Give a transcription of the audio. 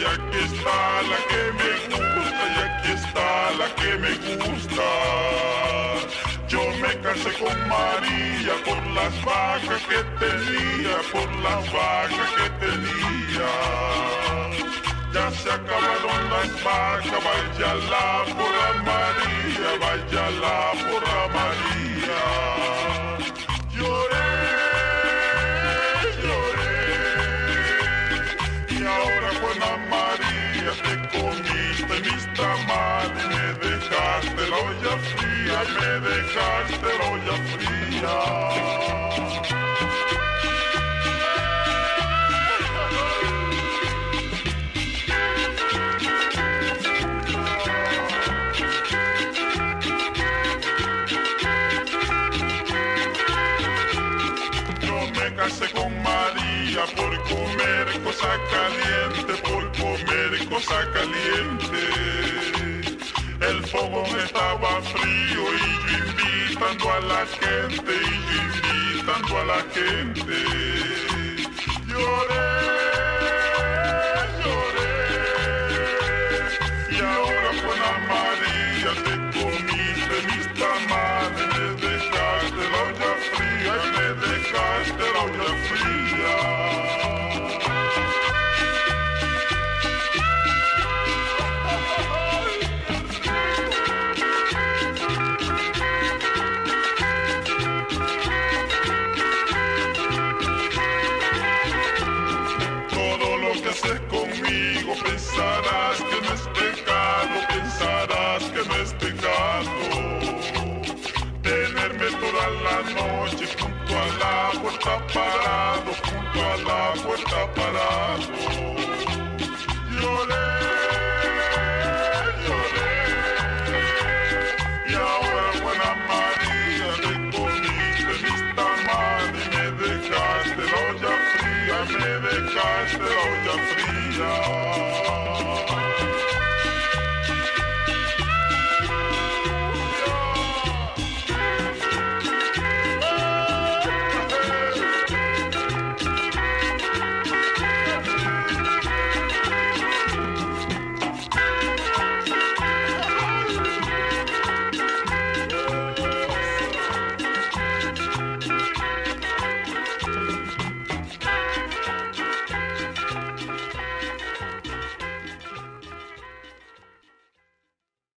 aquí está la que me gusta, y aquí está la que me gusta. Yo me casé con María por las vacas que tenía, por las vacas que tenía. Ya se acabaron las vacas, váyala por la María, váyala por la María. Lloré, lloré, y ahora con la María te comiste mis tamales, me dejaste la olla fría, me dejaste la olla fría. Me casé con María por comer cosa caliente, por comer cosa caliente. El fogón estaba frío y yo invitando a la gente, y yo invitando a la gente. Lloré, lloré, y ahora con la María te comiste mis tamales, me dejaste la olla fría, y me dejaste la olla fría. Todo lo que haces conmigo pensarás que no es pecado, pensarás que no es pecado. Tenerme toda la noche junto a la puerta parado, junto a la puerta parado.